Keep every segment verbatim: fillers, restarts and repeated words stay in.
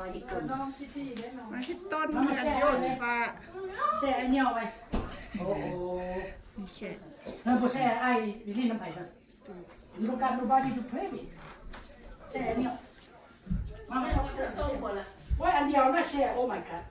มาที่ต้นกันโยนฟ้าแช่เนียวไปโอ้โหแช่แล้วพอแช่ไอ้วิลลี่น้ำไผ่สักยูโรการโนบาดีทูเพลย์แช่เนียวมาไม่ต้องเสียต้นหมดละว่าอันเดียวน่าแช่โอ้ my god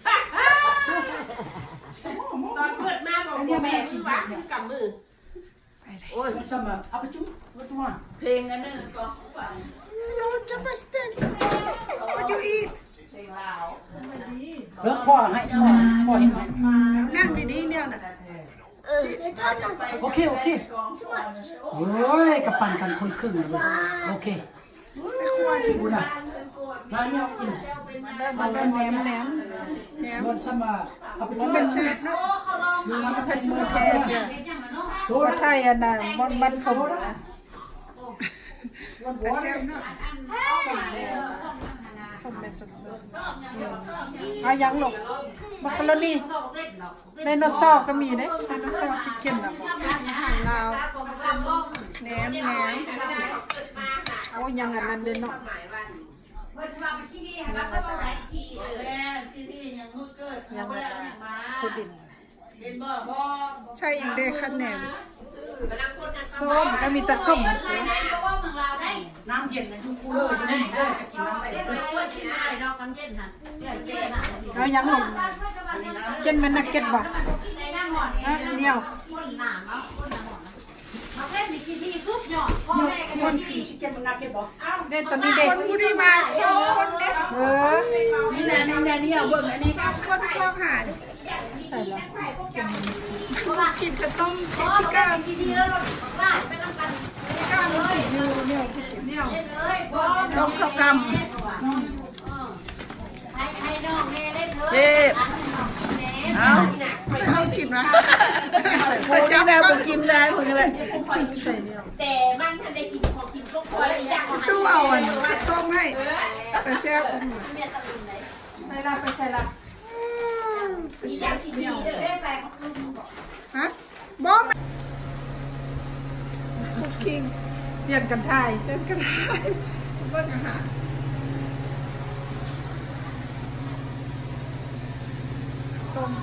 ตอนเปิดมาบอกแม่ที่วางกับมือโอ้ยสมัยเอาไปจุ๊บรถมาเพลงอันนึงก็โน้ตจะมาสเตนมาดูอีกเพลงลาวเบิกพ่อให้พ่อพ่อเห็นไหมนั่งดีๆเนี่ยนะโอเคโอเคโอ้ยกับปั่นกันคนครึ่งเลยโอเคไม่ควรดูนะมาเนี่ยกินมาเป็นแหนมแหนมแหนมบนสมาเอาไปจุ่มเป็นแซ่บเนาะดูมันก็เป็นมือแทนเนี่ยโซ่ไทยอันนั้นบนบันโซ่นะแต่แซ่บเนาะส้มแดงส้มแดงสดๆอายังหลงมักกะโรนีไดโนเสาร์ก็มีเด้ไดโนเสาร์ชิคเก้นนะอาหารลาวแหนมแหนมโอ้ยังอันนั้นเด่นเนาะยังคุดินใช่ยังได้ขั้นแหนมส้มก็มีแต่ส้มน้ำเย็นนะชุ่มคูลเลอร์อยู่ในนี้เลยจะกินน้ำได้แล้วยังหลงเจนเป็นนักเก็ตบ่เนี่ยคนกินชิคเก้นมันนักเก็ตบ่เด่นตอนนี้เด็กคนผู้ดีมาโชว์คนเด็กเออนี่แน่นี่แน่นี่เอาเบิ่งอันนี้คนชอบหาใส่แล้วกินกระต้มชิคก้นกินดีแล้วบ้านไปน้ำกันก้าวเลยเนี่ยเนี่ยต้มข้าวกำให้น้องแม่เล่นเลยเจ็บเอาเอากินนะคนจับแล้วคนกินได้คนอะไรแต่มันถ้าได้กินพอกินก็พอแล้วอยากตู้เอาอ่ะต้มให้ไปแซ่บใส่ละไปใส่ละอยากกินดีเลยไปฮะบ้องคุกกิ้งเปลี่ยนกันถ่ายเปลี่ยนกันถ่ายเบิ้งอาหารต้ม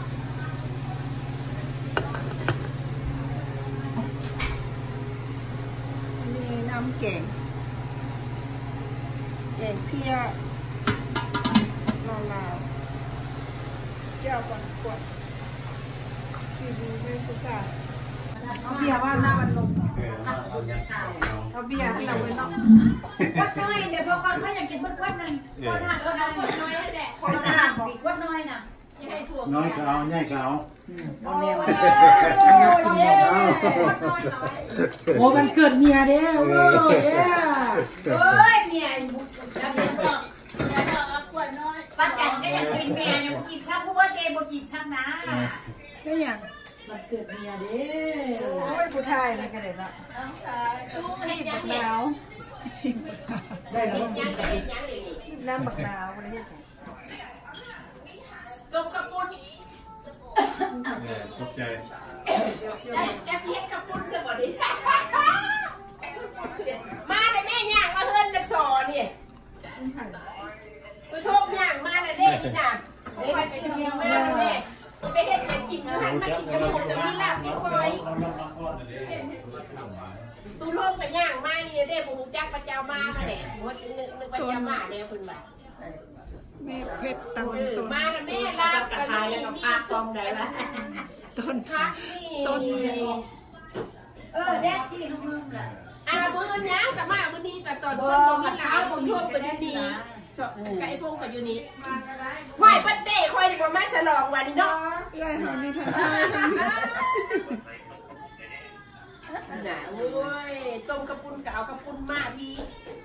นี่น้ำแกงแกงเพี้ยลาวๆเจ้าก่อนกดซีดีไม่ใช่ใช่เอาเบียร์ว่าหน้ามันลงเอาเบียร์ให้เราไว้เนาะวัดน้อยเดี๋ยวพอก่อนเขาอยากกินวัดวัดนึงคนหักก็เอาวัดน้อยแหละคนหักอีกวัดน้อยน่ะน้อยก็เอาใหญ่ก็เอาโอ้มันเกิดเมียเด้อโอ้ยเฮ้ยเมียจะเห็นบอกจะเอาขวดน้อยป้าจันก็อยากกินเมียยังกินซ้ำเพราะว่าเดย์บอกกินซ้ำนะใช่ยังมันเกิดเมียเด้อโอ้ยผู้ชายนะกันเลยนะตู้ให้ยังหนาวได้แล้วยังยังยังเลยน้ำบักหนาวอะไรอย่างเงี้ยต้มกระปุกขอบใจจะเทียนกระปุกเสียบ่ดิมาเลยแม่ย่างมาเฮือนจะสอนี่ตัวโทษย่างมาเลยเด้นี่น่ะเด้ไปเป็นเมียมาเลยแม่ไปเฮ็ดกันกินอาหารมากินกระปุกจะมีลาบมีควายตู้ร่มกับย่างมานี่เด้ผมจักประเจ้ามามาแหละว่านึกนึกประเจ้ามาเนี่ยคุณบ่าแม่เพชรตังต้นมาแม่ลาบกับไทยแล้วก็ปลาซอมได้ละต้นพักนี่ต้นเออแดดที่นุ่มๆแหละอ่ามือนี้จะมามือนี้แต่ตอนต้นต้นมีหลายผมทั่วไปอยู่นี่ไก่พงกับอยู่นี่ควายปัตเต้ควายดีกว่ามาฉลองวันนี้เนาะไรหานี่ทันทีน่ะโอ้ยต้มกระปุนกับเอากระปุนมาพี่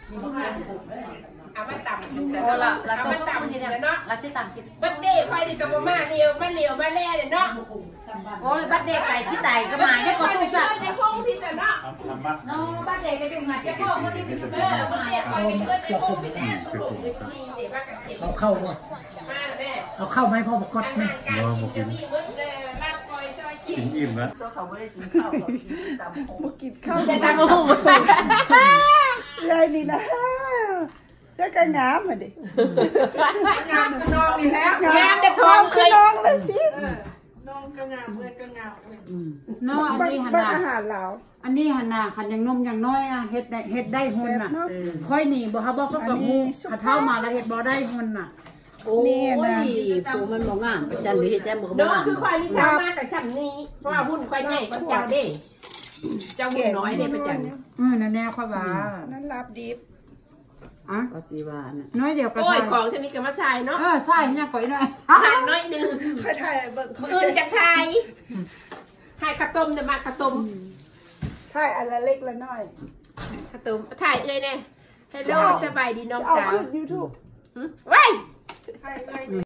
เอามาต่ำโอ้ละเอามาต่ำทีเนาะเราซื้อต่ำกินบัดเดย์ควายดีกับมาเร็วมาเร็วมาแล่เนาะโอ้ยบัดเดย์ไก่ชิ้นใหญ่ก็มาเนี่ยก็ตู้สัตว์ในพงพี่แต่เนาะน้องบัดเดย์ไปดูงานแค่พ่อคนที่เป็นเออบัดเดย์ควายเป็นเพื่อนในพงพี่แต่เอาเข้าด้วยเอาเข้าไหมพ่อบอกกดไหมรอมากินกินอิ่มแล้วตัวเขาไม่ได้กินข้าวเขากินตำหงกินข้าวแต่ตำหงเลยนี่นะได้ก็งามอ่ะดิงามนองนี่แล้วงามแต่ทองเคยน้องเลยสิน้องก็งามเอ้ยก็งามเอ้ยเนาะอันนี้หันบ้าหน้าอาหารเรา อันอันนี้หันหน้าคันยังนมยังน้อยอ่ะเฮ็ดได้เฮ็ดได้หุ่นน่ะค่อยนี่บ่ฮับบ่ก็กับฮู้ถ้าเท่ามาแล้วเฮ็ดบ่ได้หุ่นน่ะโอ้ยปูมันบ่งามประจันหรือเฮ็ดแจ่มบ่น้องงามคือควายนี่จ้ามากแต่ช่ำนี้เพราะว่าหุ้นควายใหญ่กว่าเจ้าเด้เจ้าหุ้นน้อยเด้ประจันเออนั่นแน่ค่อยว่านั่นรับดิบอ่ะก็สิว่าน่ะน้อยเดียวก็โอ้ใช่ยของจะมีกับมาชายเนาะเออใช่เนี่ยก่อยหน่อยหันน้อยนึงค่อยถ่ายเบิ่งอื่นจากไทยให้ข้าวต้มจะมาข้าวต้มถ่ายอันละเล็กละน้อยข้าวต้มถ่ายเอ้ยแน่ฮัลโหลสบายดีน้องเอาสาวขึ้น YouTube ไว้